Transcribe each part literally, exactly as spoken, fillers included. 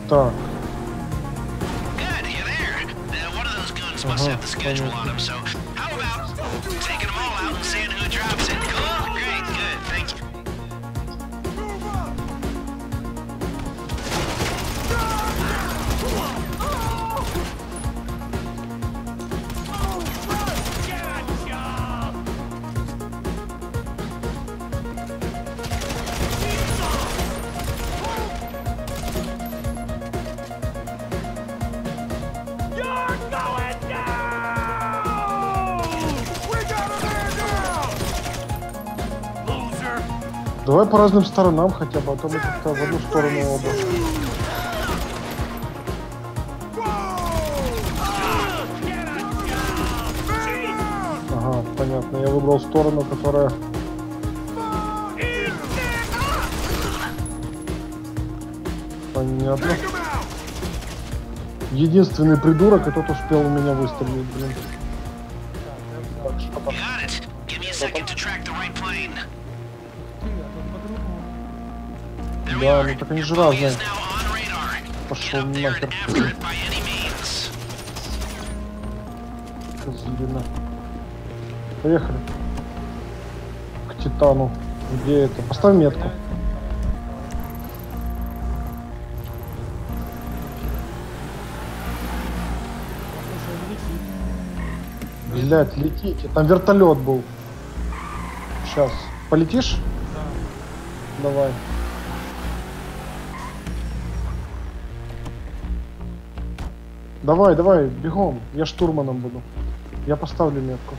Так. Ага, давай по разным сторонам хотя бы, а то мы как-то в одну сторону оба. Ага, понятно. Я выбрал сторону, которая... Понятно. Единственный придурок, и тот успел у меня выстрелить, блин. Так, что там? Да, ну так они же разные. Пошел нахер. Козлина. Поехали. К Титану. Где это? Поставь метку. Блять, летите. Там вертолет был. Сейчас. Полетишь? Да. Давай. Давай, давай, бегом. Я штурманом буду. Я поставлю метку.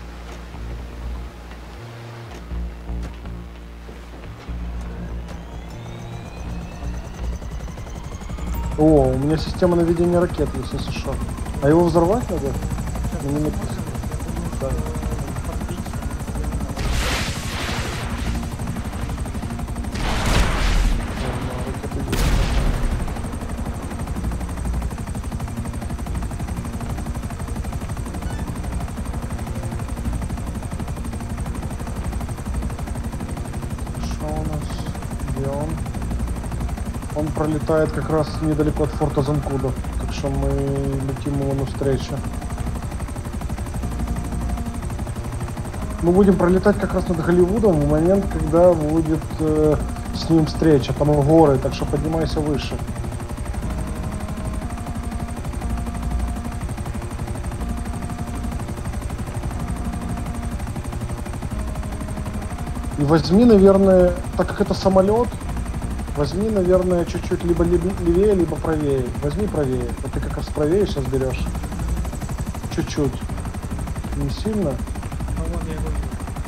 О, у меня система наведения ракет есть, если что. А его взорвать надо? Мне не писано. Да. Он пролетает как раз недалеко от форта Занкуда, так что мы летим ему навстречу. Мы будем пролетать как раз над Голливудом в момент, когда будет э, с ним встреча. Там горы, так что поднимайся выше. И возьми, наверное, так как это самолет, возьми, наверное, чуть-чуть либо левее, либо правее. Возьми правее. Вот ты как раз правее сейчас берешь. Чуть-чуть. Не сильно. Ну вот я его вижу.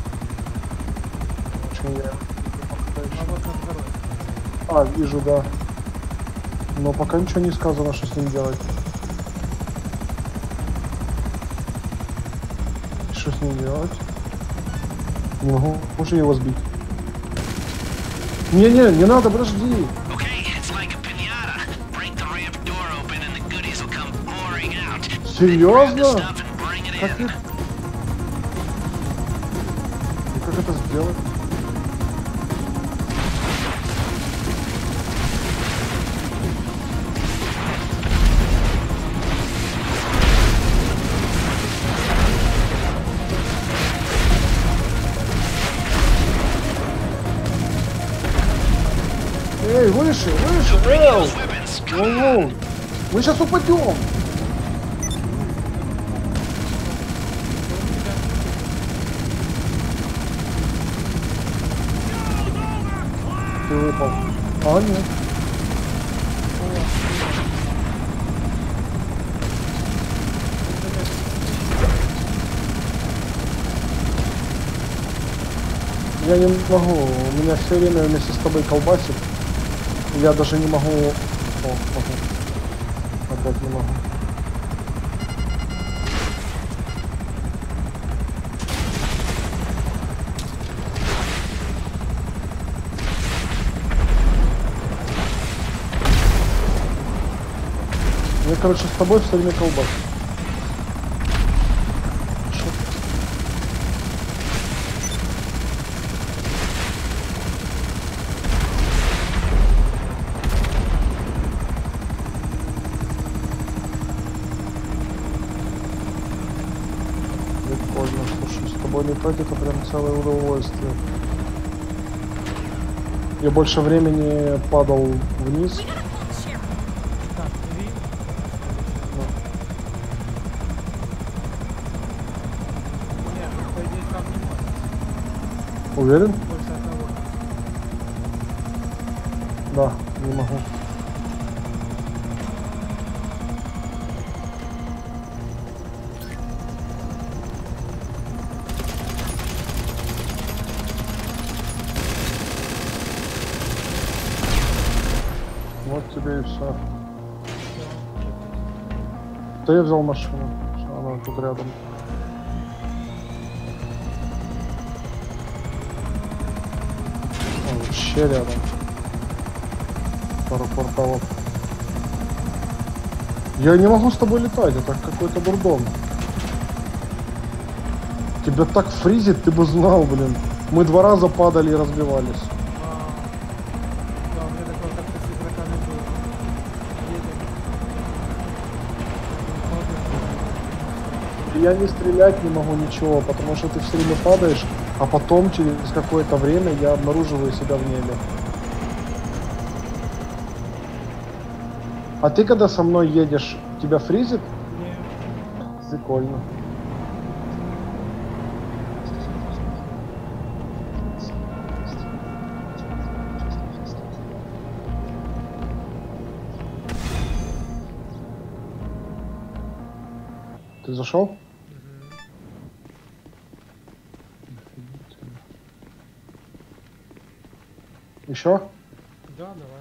Почему я? А вот на второй. А, вижу, да. Но пока ничего не сказано, что с ним делать. Что с ним делать? Не могу уже его сбить. Не-не, не надо, подожди. Серьезно? Как, ты... как это сделать? Эй, выше, выше, эй! Воу-воу! Мы сейчас упадем! Ты выпал. А, нет. Я не могу, у меня все время вместе с тобой колбасит. Я даже не могу... О, могу. Опять не могу. Я, короче, с тобой все время колбасит. летать это прям целое удовольствие. Я больше времени падал вниз. Так, три. Нет, ну, по идее, там не может. Уверен? Больше одного. Да, не могу. Вот тебе и все. Да я взял машину. Всё, она тут рядом. А, вообще рядом. Пару кварталов. Я не могу с тобой летать, это какой-то дурдом. Тебя так фризит, ты бы знал, блин. Мы два раза падали и разбивались. А, да, у меня такое как-то с игроками было. Едем. Я не стрелять не могу ничего, потому что ты все время падаешь, а потом через какое-то время я обнаруживаю себя в небе. А ты когда со мной едешь, тебя фризит? Не, Прикольно. Ты зашел? Мгм. Еще? Да, давай.